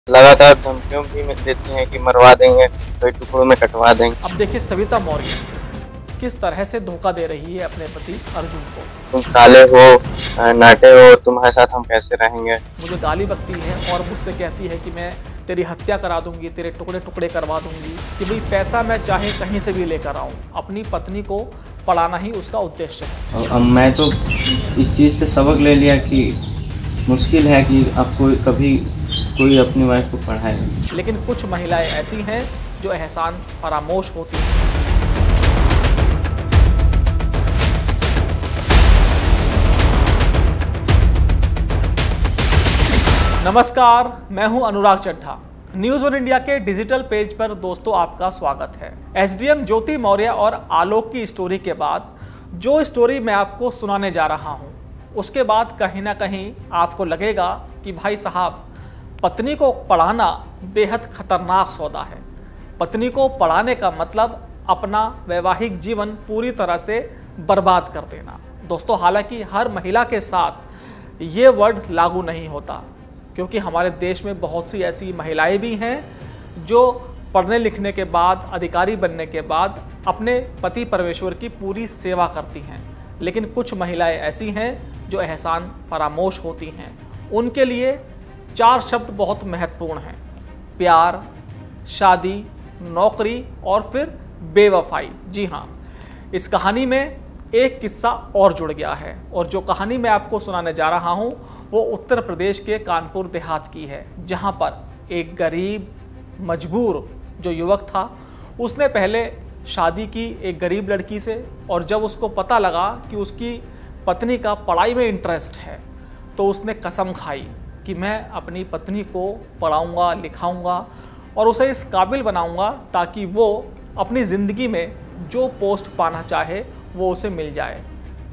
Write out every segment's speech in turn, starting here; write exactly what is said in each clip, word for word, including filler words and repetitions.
लगातार धमकियों भी मिल देती हैं कि मरवा देंगे, कई टुकड़ों में कटवा देंगे। अब देखिए सविता मौर्य किस तरह से धोखा दे रही है अपने पति अर्जुन को। तुम काले हो, नाटे हो, तुम्हारे साथ हम कैसे रहेंगे। मुझे गाली बकती है और मुझसे कहती है कि मैं तेरी हत्या करा दूंगी, तेरे टुकड़े टुकड़े करवा दूंगी, कि भाई पैसा मैं चाहे कहीं से भी लेकर आऊं। अपनी पत्नी को पढ़ाना ही उसका उद्देश्य है। अब मैं तो इस चीज़ से सबक ले लिया कि मुश्किल है कि आपको कभी कोई अपनी वाइफ को पढ़ाए। लेकिन कुछ महिलाएं ऐसी हैं जो एहसान फरामोश होती हैं। नमस्कार, मैं हूं Anurag Chadha. News one India के डिजिटल पेज पर दोस्तों आपका स्वागत है। एसडीएम ज्योति मौर्य और आलोक की स्टोरी के बाद जो स्टोरी मैं आपको सुनाने जा रहा हूं, उसके बाद कहीं ना कहीं आपको लगेगा कि भाई साहब, पत्नी को पढ़ाना बेहद खतरनाक सौदा है। पत्नी को पढ़ाने का मतलब अपना वैवाहिक जीवन पूरी तरह से बर्बाद कर देना। दोस्तों, हालांकि हर महिला के साथ ये वर्ड लागू नहीं होता, क्योंकि हमारे देश में बहुत सी ऐसी महिलाएं भी हैं जो पढ़ने लिखने के बाद, अधिकारी बनने के बाद अपने पति परमेश्वर की पूरी सेवा करती हैं। लेकिन कुछ महिलाएं ऐसी हैं जो एहसान फरामोश होती हैं। उनके लिए चार शब्द बहुत महत्वपूर्ण हैं: प्यार, शादी, नौकरी और फिर बेवफाई। जी हाँ, इस कहानी में एक किस्सा और जुड़ गया है, और जो कहानी मैं आपको सुनाने जा रहा हूँ वो उत्तर प्रदेश के कानपुर देहात की है, जहाँ पर एक गरीब मजबूर जो युवक था, उसने पहले शादी की एक गरीब लड़की से, और जब उसको पता लगा कि उसकी पत्नी का पढ़ाई में इंटरेस्ट है तो उसने कसम खाई कि मैं अपनी पत्नी को पढ़ाऊँगा, लिखाऊँगा और उसे इस काबिल बनाऊँगा ताकि वो अपनी ज़िंदगी में जो पोस्ट पाना चाहे वो उसे मिल जाए।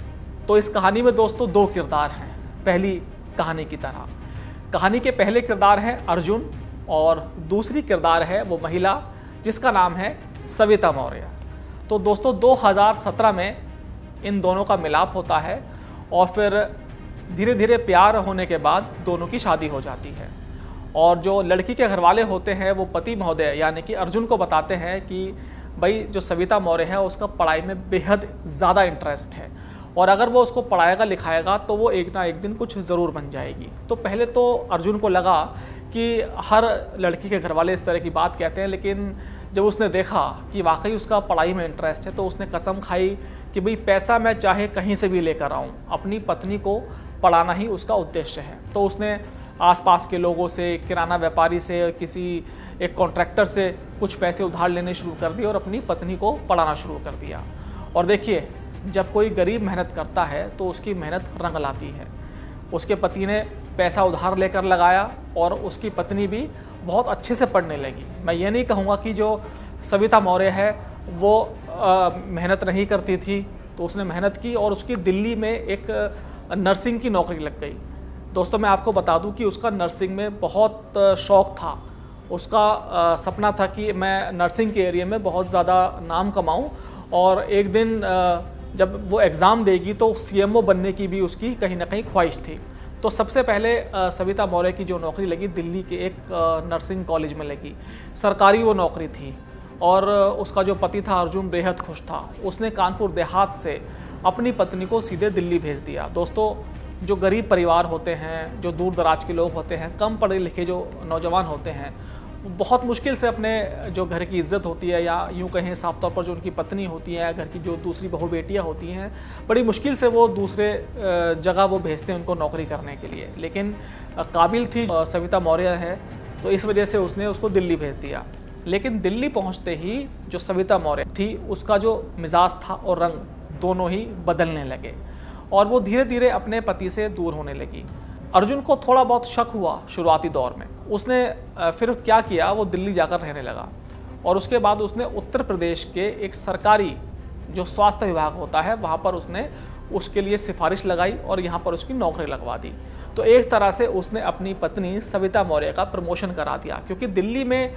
तो इस कहानी में दोस्तों दो किरदार हैं। पहली कहानी की तरह कहानी के पहले किरदार है अर्जुन, और दूसरी किरदार है वो महिला जिसका नाम है सविता मौर्य। तो दोस्तों दो हज़ार सत्रह में इन दोनों का मिलाप होता है, और फिर धीरे धीरे प्यार होने के बाद दोनों की शादी हो जाती है। और जो लड़की के घर वाले होते हैं वो पति महोदय यानी कि अर्जुन को बताते हैं कि भाई जो सविता मौर्य है उसका पढ़ाई में बेहद ज़्यादा इंटरेस्ट है, और अगर वो उसको पढ़ाएगा लिखाएगा तो वो एक ना एक दिन कुछ ज़रूर बन जाएगी। तो पहले तो अर्जुन को लगा कि हर लड़की के घर वाले इस तरह की बात कहते हैं, लेकिन जब उसने देखा कि वाकई उसका पढ़ाई में इंटरेस्ट है तो उसने कसम खाई कि भाई पैसा मैं चाहे कहीं से भी लेकर आऊँ, अपनी पत्नी को पढ़ाना ही उसका उद्देश्य है। तो उसने आसपास के लोगों से, किराना व्यापारी से, किसी एक कॉन्ट्रैक्टर से कुछ पैसे उधार लेने शुरू कर दिए और अपनी पत्नी को पढ़ाना शुरू कर दिया। और देखिए, जब कोई गरीब मेहनत करता है तो उसकी मेहनत रंग लाती है। उसके पति ने पैसा उधार लेकर लगाया और उसकी पत्नी भी बहुत अच्छे से पढ़ने लगी। मैं ये नहीं कहूँगा कि जो सविता मौर्य है वो आ, मेहनत नहीं करती थी, तो उसने मेहनत की और उसकी दिल्ली में एक नर्सिंग की नौकरी लग गई। दोस्तों, मैं आपको बता दूं कि उसका नर्सिंग में बहुत शौक़ था। उसका आ, सपना था कि मैं नर्सिंग के एरिया में बहुत ज़्यादा नाम कमाऊं, और एक दिन आ, जब वो एग्ज़ाम देगी तो सीएमओ बनने की भी उसकी कहीं ना कहीं ख्वाहिश थी। तो सबसे पहले आ, सविता मौर्य की जो नौकरी लगी दिल्ली के एक आ, नर्सिंग कॉलेज में लगी। सरकारी वो नौकरी थी, और उसका जो पति था अर्जुन बेहद खुश था। उसने कानपुर देहात से अपनी पत्नी को सीधे दिल्ली भेज दिया। दोस्तों, जो गरीब परिवार होते हैं, जो दूर दराज के लोग होते हैं, कम पढ़े लिखे जो नौजवान होते हैं, बहुत मुश्किल से अपने जो घर की इज्जत होती है, या यूँ कहें साफ तौर पर जो उनकी पत्नी होती है, घर की जो दूसरी बहू बेटियाँ होती हैं, बड़ी मुश्किल से वो दूसरे जगह वो भेजते हैं उनको नौकरी करने के लिए। लेकिन काबिल थी सविता मौर्य है, तो इस वजह से उसने उसको दिल्ली भेज दिया। लेकिन दिल्ली पहुँचते ही जो सविता मौर्य थी उसका जो मिजाज था और रंग दोनों ही बदलने लगे, और वो धीरे धीरे अपने पति से दूर होने लगी। अर्जुन को थोड़ा बहुत शक हुआ शुरुआती दौर में। उसने फिर क्या किया, वो दिल्ली जाकर रहने लगा, और उसके बाद उसने उत्तर प्रदेश के एक सरकारी जो स्वास्थ्य विभाग होता है वहाँ पर उसने उसके लिए सिफारिश लगाई और यहाँ पर उसकी नौकरी लगवा दी। तो एक तरह से उसने अपनी पत्नी सविता मौर्य का प्रमोशन करा दिया, क्योंकि दिल्ली में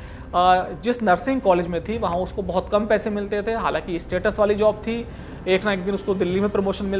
जिस नर्सिंग कॉलेज में थी वहाँ उसको बहुत कम पैसे मिलते थे। हालांकि स्टेटस वाली जॉब थी, एक ना एक दिन उसको दिल्ली में प्रमोशन मिलता,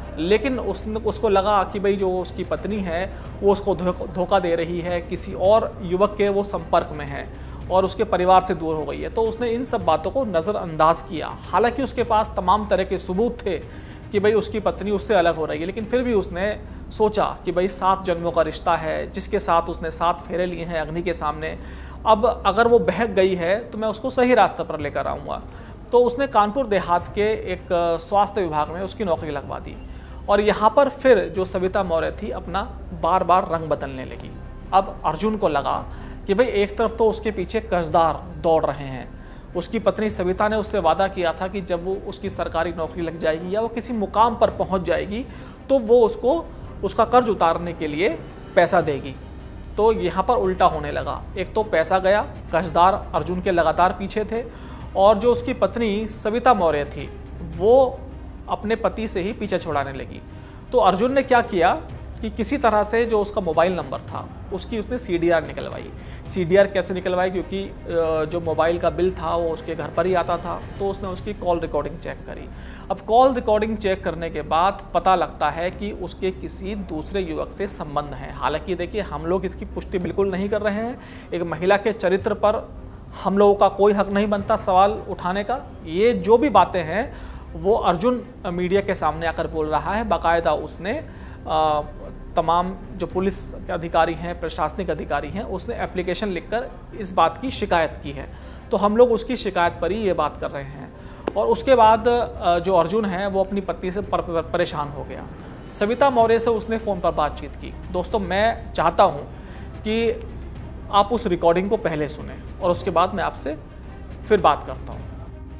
लेकिन उसने उसको लगा कि भाई जो उसकी पत्नी है वो उसको धोखा दे रही है, किसी और युवक के वो संपर्क में है और उसके परिवार से दूर हो गई है। तो उसने इन सब बातों को नज़रअंदाज किया। हालांकि उसके पास तमाम तरह के सबूत थे कि भाई उसकी पत्नी उससे अलग हो रही है, लेकिन फिर भी उसने सोचा कि भाई सात जन्मों का रिश्ता है, जिसके साथ उसने सात फेरे लिए हैं अग्नि के सामने, अब अगर वो बहक गई है तो मैं उसको सही रास्ते पर लेकर आऊँगा। तो उसने कानपुर देहात के एक स्वास्थ्य विभाग में उसकी नौकरी लगवा दी और यहाँ पर फिर जो सविता मौर्य थी अपना बार बार रंग बदलने लगी। अब अर्जुन को लगा कि भाई एक तरफ तो उसके पीछे कर्जदार दौड़ रहे हैं, उसकी पत्नी सविता ने उससे वादा किया था कि जब वो उसकी सरकारी नौकरी लग जाएगी या वो किसी मुकाम पर पहुंच जाएगी तो वो उसको उसका कर्ज उतारने के लिए पैसा देगी। तो यहाँ पर उल्टा होने लगा, एक तो पैसा गया, कर्जदार अर्जुन के लगातार पीछे थे और जो उसकी पत्नी सविता मौर्य थी वो अपने पति से ही पीछे छुड़ाने लगी। तो अर्जुन ने क्या किया कि किसी तरह से जो उसका मोबाइल नंबर था उसकी उसने सी डी आर निकलवाई। सी डी आर कैसे निकलवाई, क्योंकि जो मोबाइल का बिल था वो उसके घर पर ही आता था, तो उसने उसकी कॉल रिकॉर्डिंग चेक करी। अब कॉल रिकॉर्डिंग चेक करने के बाद पता लगता है कि उसके किसी दूसरे युवक से संबंध है। हालांकि देखिए हम लोग इसकी पुष्टि बिल्कुल नहीं कर रहे हैं, एक महिला के चरित्र पर हम लोगों का कोई हक नहीं बनता सवाल उठाने का। ये जो भी बातें हैं वो अर्जुन मीडिया के सामने आकर बोल रहा है। बाकायदा उसने आ, तमाम जो पुलिस के अधिकारी हैं, प्रशासनिक अधिकारी हैं, उसने एप्लीकेशन लिखकर इस बात की शिकायत की है। तो हम लोग उसकी शिकायत पर ही ये बात कर रहे हैं। और उसके बाद जो अर्जुन है वो अपनी पत्नी से पर, पर, परेशान हो गया। सविता मौर्य से उसने फ़ोन पर बातचीत की। दोस्तों मैं चाहता हूँ कि आप उस रिकॉर्डिंग को पहले सुने और उसके बाद मैं आपसे फिर बात करता हूँ।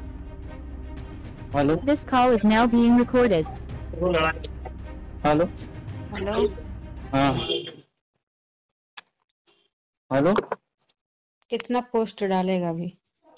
Hello, This call is now being recorded. Hello hello, हाँ हेलो, कितना पोस्ट डालेगा अभी?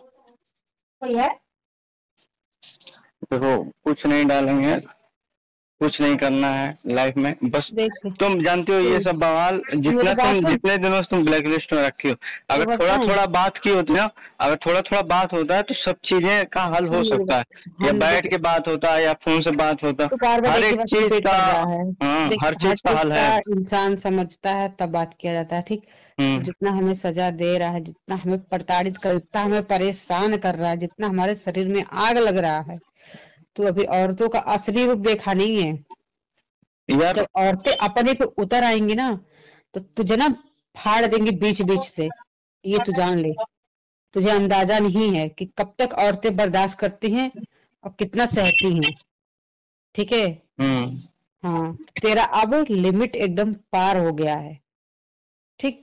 देखो कुछ नहीं डालेंगे, कुछ नहीं करना है लाइफ में, बस देख तुम जानते हो ये सब बवाल जितना तुम जितने दिनों से तुम ब्लैक लिस्ट में रखी हो, अगर थोड़ा थोड़ा बात की होती ना, अगर थोड़ा थोड़ा बात होता है तो सब चीजें का हल हो सकता है, या बैठ के बात होता है या फोन से बात होता तो बार बार हर एक एक बात चीज रिपीट का कर रहा है। हाँ, देख, हर चीज का हल है। इंसान समझता है तब बात किया जाता है, ठीक। हम्म। जितना हमें सजा दे रहा है, जितना हमें प्रताड़ित कर, जितना हमें परेशान कर रहा है, जितना हमारे शरीर में आग लग रहा है, तो अभी औरतों का असली रूप देखा नहीं है। यार जब औरतें अपने पे उतर आएंगी ना तो तुझे ना फाड़ देंगी बीच बीच से, ये तू जान ले। तुझे अंदाजा नहीं है कि कब तक औरतें बर्दाश्त करती हैं और कितना सहती हैं, ठीक है। हम्म हाँ, तेरा अब लिमिट एकदम पार हो गया है, ठीक।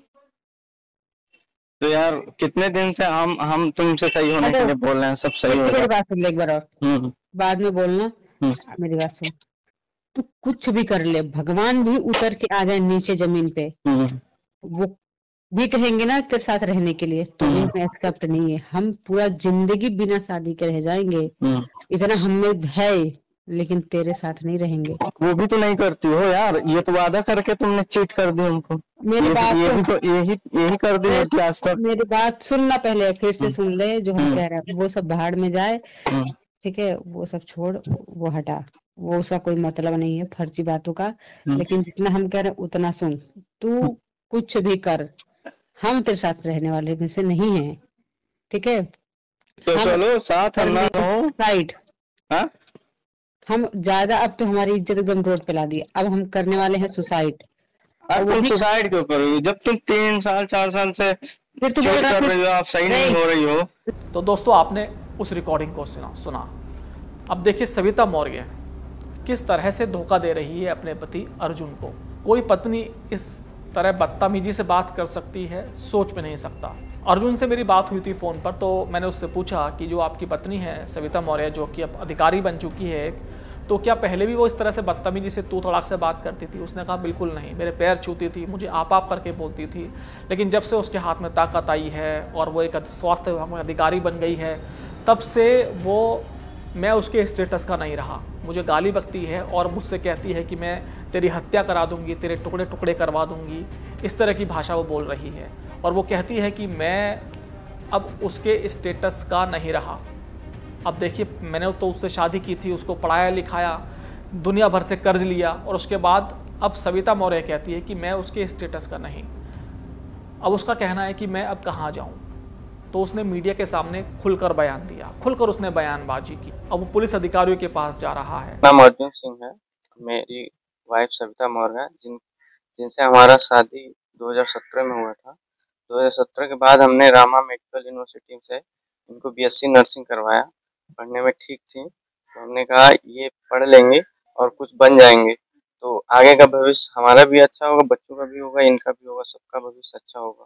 तो यार कितने दिन से हम हम तुमसे सही होने के लिए बोल रहे हैं, सब सही हो मेरी रहा बात सुन ले एक बार और, है। बाद में बोलना। हम्म। मेरी बात सुन, तू कुछ भी कर ले, भगवान भी उतर के आ जाए नीचे जमीन पे, हम्म। वो भी कहेंगे ना तेरे साथ रहने के लिए, तो भी हमें एक्सेप्ट नहीं है। हम पूरा जिंदगी बिना शादी के रह जाएंगे, हम्म। इतना हमें है, लेकिन तेरे साथ नहीं रहेंगे। वो भी तो नहीं करती हो यार, ये तो वादा करके तुमने चीट कर दी हमको। मेरी ये, बात ये भी सुन। तो यही यही कर दी होती आज तक। मेरी बात सुनना पहले, फिर से सुन ले। जो हम कह रहे हैं वो सब भाड़ में जाए, हम्म। ठीक है। वो सब छोड़, वो हटा, वो उसका कोई मतलब नहीं है फर्जी बातों का। लेकिन जितना हम कह रहे हैं उतना सुन। तू कुछ भी कर, हम तेरे साथ रहने वाले में से नहीं है, ठीक है। तो हम चलो साथ हम ना रहो। राइट, हाँ? हम ज्यादा, अब तो हमारी इज्जत एकदम रोड पे ला दी। अब हम करने वाले हैं सुसाइड। अब तुम सुसाइड क्यों करोगे जब तुम तीन साल चार साल से फिर तू बोल चीट रहा कर है रही हो, आप सही नहीं हो रही हो। तो दोस्तों आपने उस रिकॉर्डिंग को सुना सुना अब देखिए सविता मौर्य किस तरह से धोखा दे रही है अपने पति अर्जुन को। कोई पत्नी इस तरह बदतमीजी से बात कर सकती है, सोच में नहीं सकता। अर्जुन से मेरी बात हुई थी फ़ोन पर, तो मैंने उससे पूछा कि जो आपकी पत्नी है सविता मौर्य, जो कि अब अधिकारी बन चुकी है, तो क्या पहले भी वो इस तरह से बदतमीजी से तू तड़ाक से बात करती थी? उसने कहा बिल्कुल नहीं, मेरे पैर छूती थी, मुझे आप आप करके बोलती थी। लेकिन जब से उसके हाथ में ताकत आई है और वो एक स्वास्थ्य विभाग में अधिकारी बन गई है, तब से वो मैं उसके स्टेटस का नहीं रहा। मुझे गाली बकती है और मुझसे कहती है कि मैं तेरी हत्या करा दूंगी, तेरे टुकड़े टुकड़े करवा दूंगी। इस तरह की भाषा वो बोल रही है और वो कहती है कि मैं अब उसके स्टेटस का नहीं रहा। अब देखिए, मैंने तो उससे शादी की थी, उसको पढ़ाया लिखाया, दुनिया भर से कर्ज लिया और उसके बाद अब सविता मौर्य कहती है कि मैं उसके स्टेटस का नहीं। अब उसका कहना है कि मैं अब कहाँ जाऊँ, तो उसने मीडिया के सामने खुलकर बयान दिया, खुलकर उसने बयानबाजी की। अब वो पुलिस अधिकारियों के पास जा रहा है। नाम अर्जुन सिंह है, मेरी वाइफ सविता मौर्य है, जिन जिनसे हमारा शादी दो हज़ार सत्रह में हुआ था। दो हज़ार सत्रह के बाद हमने रामा मेडिकल यूनिवर्सिटी से इनको बीएससी नर्सिंग करवाया। पढ़ने में ठीक थी, तो हमने कहा ये पढ़ लेंगे और कुछ बन जाएंगे, तो आगे का भविष्य हमारा भी अच्छा होगा, बच्चों का भी होगा, इनका भी होगा, सबका भविष्य अच्छा होगा।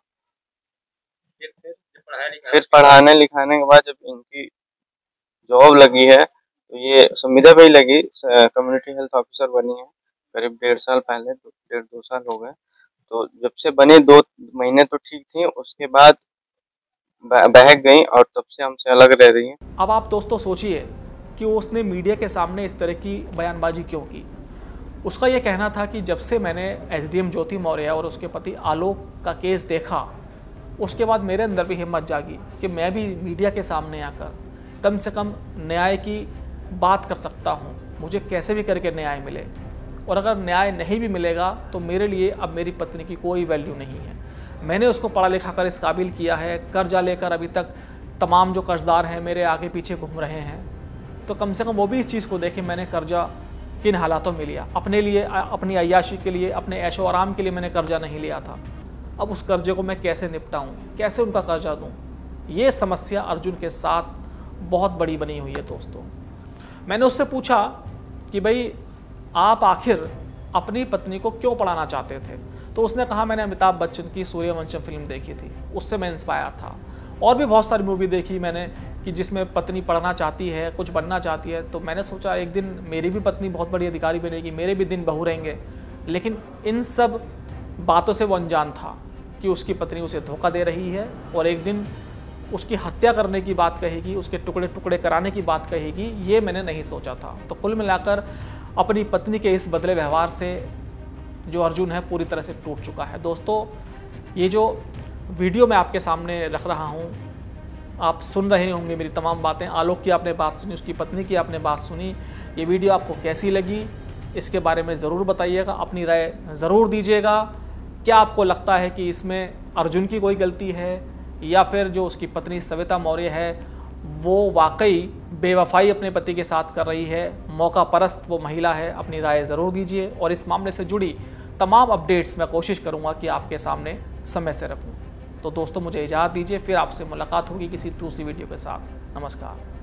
फिर पढ़ाने लिखाने के बाद जब इनकी जॉब लगी है, तो ये संविदा पे ही लगी, कम्युनिटी हेल्थ ऑफिसर बनी है करीब डेढ़ साल पहले, डेढ़ दो साल हो गए। तो जब से बने दो महीने तो ठीक थी, उसके बाद बहक गई और तब से हमसे अलग रह रही हैं। अब आप दोस्तों सोचिए कि उसने मीडिया के सामने इस तरह की बयानबाजी क्यों की। उसका ये कहना था कि जब से मैंने एसडीएम ज्योति मौर्य और उसके पति आलोक का केस देखा, उसके बाद मेरे अंदर भी हिम्मत जागी कि मैं भी मीडिया के सामने आकर कम से कम न्याय की बात कर सकता हूँ, मुझे कैसे भी करके न्याय मिले। और अगर न्याय नहीं भी मिलेगा तो मेरे लिए अब मेरी पत्नी की कोई वैल्यू नहीं है। मैंने उसको पढ़ा लिखा कर इस काबिल किया है, कर्जा लेकर अभी तक तमाम जो कर्जदार हैं मेरे आगे पीछे घूम रहे हैं, तो कम से कम वो भी इस चीज़ को देखें मैंने कर्जा किन हालातों में लिया। अपने लिए, अपनी अय्याशी के लिए, अपने ऐशो आराम के लिए मैंने कर्जा नहीं लिया था। अब उस कर्जे को मैं कैसे निपटाऊँ, कैसे उनका कर्जा दूँ, ये समस्या अर्जुन के साथ बहुत बड़ी बनी हुई है दोस्तों। मैंने उससे पूछा कि भाई आप आखिर अपनी पत्नी को क्यों पढ़ाना चाहते थे, तो उसने कहा मैंने अमिताभ बच्चन की सूर्यवंशम फिल्म देखी थी, उससे मैं इंस्पायर था। और भी बहुत सारी मूवी देखी मैंने कि जिसमें पत्नी पढ़ना चाहती है, कुछ बनना चाहती है, तो मैंने सोचा एक दिन मेरी भी पत्नी बहुत बड़ी अधिकारी बनेगी, मेरे भी दिन बहू रहेंगे। लेकिन इन सब बातों से वो अनजान था कि उसकी पत्नी उसे धोखा दे रही है और एक दिन उसकी हत्या करने की बात कहेगी, उसके टुकड़े टुकड़े कराने की बात कहेगी, ये मैंने नहीं सोचा था। तो कुल मिलाकर अपनी पत्नी के इस बदले व्यवहार से जो अर्जुन है पूरी तरह से टूट चुका है। दोस्तों, ये जो वीडियो मैं आपके सामने रख रहा हूँ, आप सुन रहे होंगे मेरी तमाम बातें। आलोक की आपने बात सुनी, उसकी पत्नी की आपने बात सुनी। ये वीडियो आपको कैसी लगी इसके बारे में ज़रूर बताइएगा, अपनी राय ज़रूर दीजिएगा। क्या आपको लगता है कि इसमें अर्जुन की कोई गलती है या फिर जो उसकी पत्नी सविता मौर्य है वो वाकई बेवफाई अपने पति के साथ कर रही है, मौका परस्त वो महिला है? अपनी राय ज़रूर दीजिए और इस मामले से जुड़ी तमाम अपडेट्स मैं कोशिश करूँगा कि आपके सामने समय से रखूँ। तो दोस्तों, मुझे इजाज़त दीजिए, फिर आपसे मुलाकात होगी किसी दूसरी वीडियो के साथ। नमस्कार।